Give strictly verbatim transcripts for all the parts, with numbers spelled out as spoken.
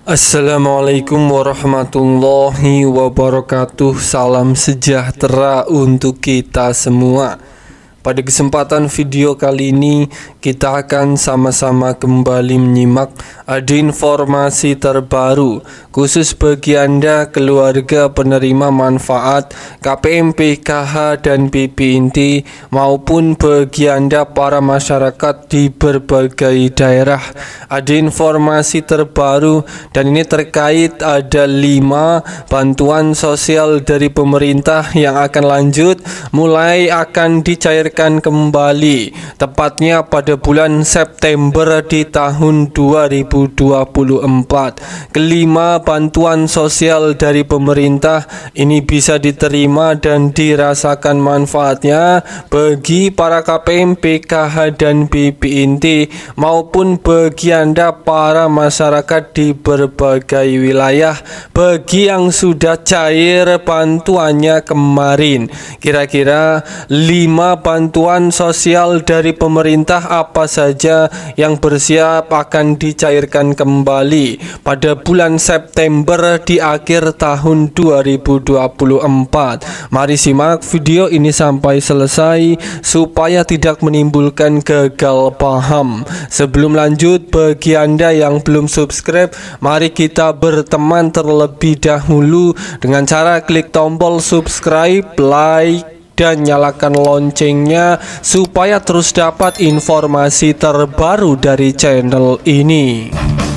Assalamualaikum warahmatullahi wabarakatuh. Salam sejahtera untuk kita semua. Pada kesempatan video kali ini kita akan sama-sama kembali menyimak ada informasi terbaru khusus bagi Anda keluarga penerima manfaat K P M P K H dan B P Inti maupun bagi Anda para masyarakat di berbagai daerah. Ada informasi terbaru dan ini terkait ada lima bantuan sosial dari pemerintah yang akan lanjut mulai akan dicairkan kembali tepatnya pada bulan September di tahun dua ribu dua puluh empat. Kelima bantuan sosial dari pemerintah ini bisa diterima dan dirasakan manfaatnya bagi para K P M P K H dan B P Inti maupun bagi Anda para masyarakat di berbagai wilayah. Bagi yang sudah cair bantuannya kemarin, kira-kira lima bantuan sosial dari pemerintah apa saja yang bersiap akan dicairkan kembali pada bulan September di akhir tahun dua ribu dua puluh empat. Mari simak video ini sampai selesai supaya tidak menimbulkan gagal paham. Sebelum lanjut, bagi Anda yang belum subscribe, mari kita berteman terlebih dahulu dengan cara klik tombol subscribe, like, dan nyalakan loncengnya supaya terus dapat informasi terbaru dari channel ini.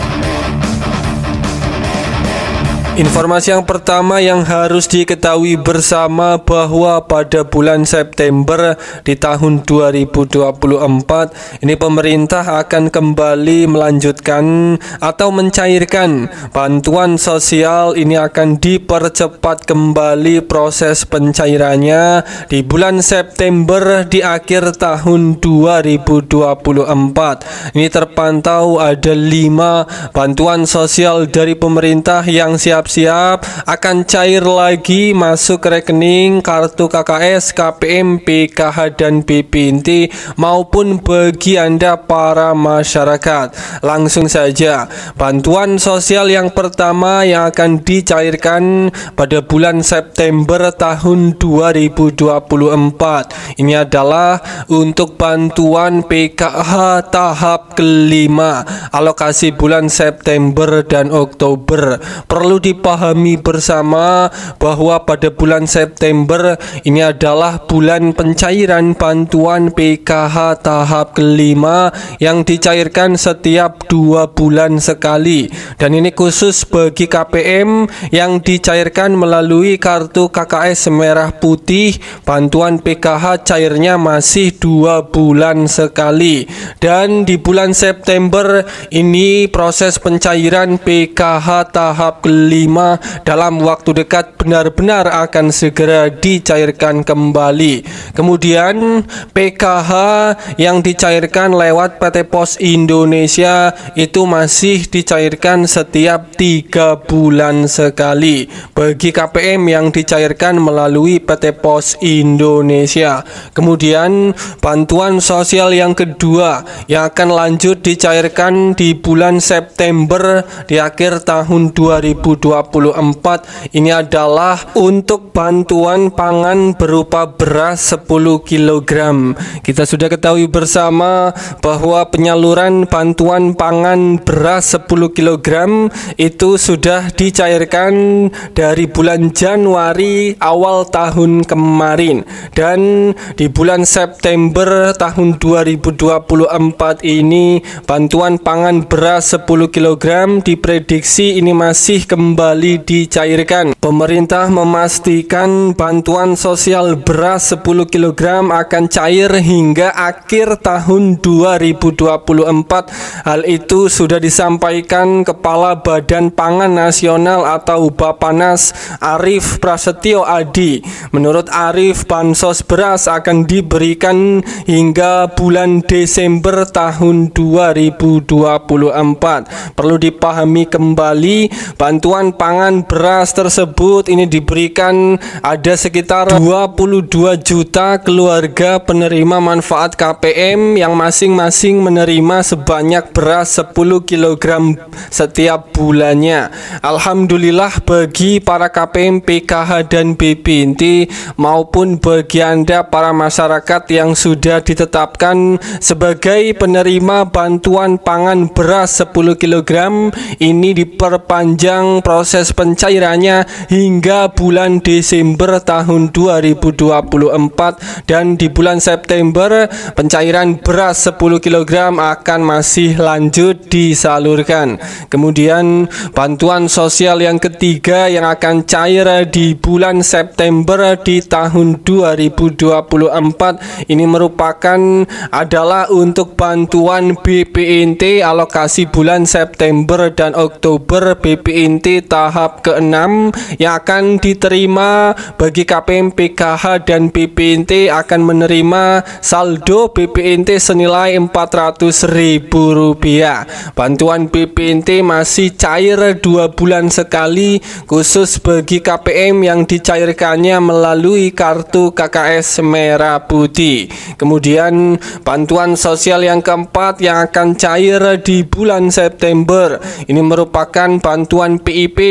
Informasi yang pertama yang harus diketahui bersama bahwa pada bulan September di tahun dua ribu dua puluh empat ini pemerintah akan kembali melanjutkan atau mencairkan bantuan sosial. Ini akan dipercepat kembali proses pencairannya di bulan September di akhir tahun dua ribu dua puluh empat. Ini terpantau ada lima bantuan sosial dari pemerintah yang siap siap akan cair lagi masuk rekening kartu K K S, K P M P K H dan B P Inti maupun bagi Anda para masyarakat. Langsung saja, bantuan sosial yang pertama yang akan dicairkan pada bulan September tahun dua ribu dua puluh empat ini adalah untuk bantuan P K H tahap kelima alokasi bulan September dan Oktober. Perlu di dipahami bersama bahwa pada bulan September ini adalah bulan pencairan bantuan P K H tahap kelima yang dicairkan setiap dua bulan sekali, dan ini khusus bagi K P M yang dicairkan melalui kartu K K S merah putih. Bantuan P K H cairnya masih dua bulan sekali, dan di bulan September ini proses pencairan P K H tahap kelima dalam waktu dekat benar-benar akan segera dicairkan kembali. Kemudian P K H yang dicairkan lewat P T Pos Indonesia itu masih dicairkan setiap tiga bulan sekali bagi K P M yang dicairkan melalui P T Pos Indonesia. Kemudian bantuan sosial yang kedua yang akan lanjut dicairkan di bulan September di akhir tahun dua ribu dua puluh empat ini adalah untuk bantuan pangan berupa beras sepuluh kilogram. Kita sudah ketahui bersama bahwa penyaluran bantuan pangan beras sepuluh kilogram itu sudah dicairkan dari bulan Januari awal tahun kemarin, dan di bulan September tahun dua ribu dua puluh empat ini bantuan pangan beras sepuluh kilogram diprediksi ini masih kembali dicairkan. Pemerintah memastikan bantuan sosial beras sepuluh kilogram akan cair hingga akhir tahun dua ribu dua puluh empat. Hal itu sudah disampaikan Kepala Badan Pangan Nasional atau Bappenas Arief Prasetyo Adi Menurut Arief, bansos beras akan diberikan hingga bulan Desember tahun dua ribu dua puluh empat. Perlu dipahami kembali, bantuan pangan beras tersebut ini diberikan ada sekitar dua puluh dua juta keluarga penerima manfaat K P M yang masing-masing menerima sebanyak beras sepuluh kilogram setiap bulannya. Alhamdulillah bagi para K P M, P K H dan B P I N T maupun bagi Anda para masyarakat yang sudah ditetapkan sebagai penerima bantuan pangan beras sepuluh kilogram, ini diperpanjang proses pencairannya hingga bulan Desember tahun dua ribu dua puluh empat, dan di bulan September pencairan beras sepuluh kilogram akan masih lanjut disalurkan. Kemudian bantuan sosial yang ketiga yang akan cair di bulan September di tahun dua ribu dua puluh empat ini merupakan adalah untuk bantuan B P I N T alokasi bulan September dan Oktober. B P I N T tahap keenam yang akan diterima bagi K P M, P K H dan B P I N T akan menerima saldo B P I N T senilai empat ratus ribu rupiah. Bantuan B P I N T masih cair dua bulan sekali, khusus bagi K P M yang dicairkannya melalui kartu K K S merah putih. Kemudian bantuan sosial yang keempat yang akan cair di bulan September ini merupakan bantuan P I P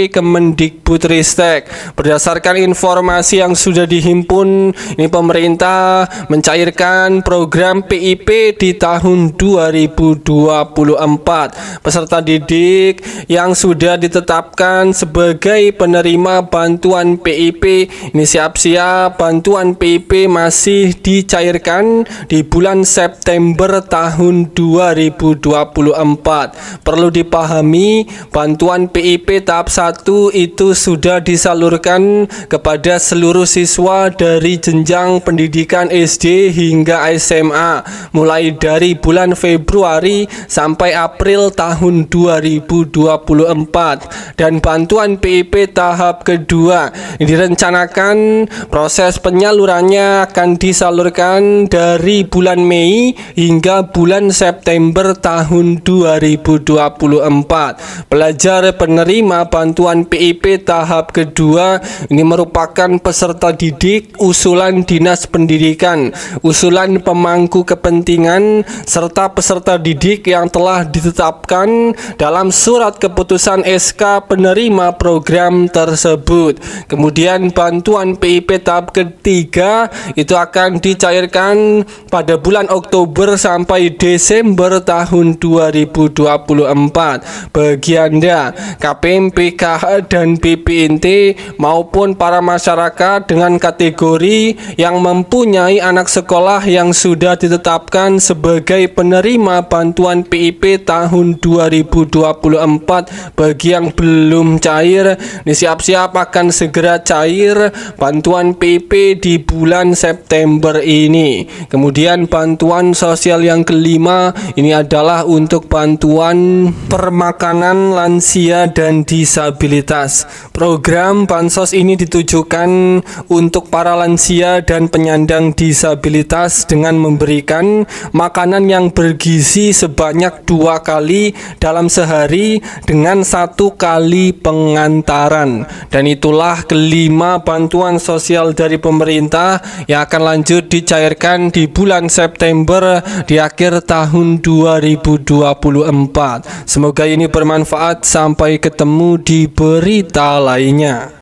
Kemendikbudristek. Berdasarkan informasi yang sudah dihimpun, ini pemerintah mencairkan program P I P di tahun dua ribu dua puluh empat. Peserta didik yang sudah ditetapkan sebagai penerima bantuan P I P ini siap-siap bantuan P I P masih dicairkan di bulan September tahun dua ribu dua puluh empat. Perlu dipahami, bantuan P I P tahap satu itu sudah disalurkan kepada seluruh siswa dari jenjang pendidikan S D hingga S M A mulai dari bulan Februari sampai April tahun dua ribu dua puluh empat. Dan bantuan P I P tahap kedua direncanakan proses penyalurannya akan disalurkan dari bulan Mei hingga bulan September tahun dua ribu dua puluh empat. Pelajar penerima bantuan P I P tahap kedua ini merupakan peserta didik usulan Dinas Pendidikan, usulan pemangku kepentingan, serta peserta didik yang telah ditetapkan dalam surat keputusan S K penerima program tersebut. Kemudian bantuan P I P tahap ketiga itu akan dicairkan pada bulan Oktober sampai Desember tahun dua ribu dua puluh empat. Bagi Anda K P M, P K H dan B P I N T maupun para masyarakat dengan kategori yang mempunyai anak sekolah yang sudah ditetapkan sebagai penerima bantuan P I P tahun dua ribu dua puluh empat, bagi yang belum cair ini siap-siap akan segera cair bantuan P I P di bulan September ini. Kemudian bantuan sosial yang kelima ini adalah untuk bantuan permakanan lansia dan disabilitas. Program bansos ini ditujukan untuk para lansia dan penyandang disabilitas dengan memberikan makanan yang bergizi sebanyak dua kali dalam sehari dengan satu kali pengantaran. Dan itulah kelima bantuan sosial dari pemerintah yang akan lanjut dicairkan di bulan September di akhir tahun dua ribu dua puluh empat. Semoga ini bermanfaat. Sampai ketemu di berita lainnya.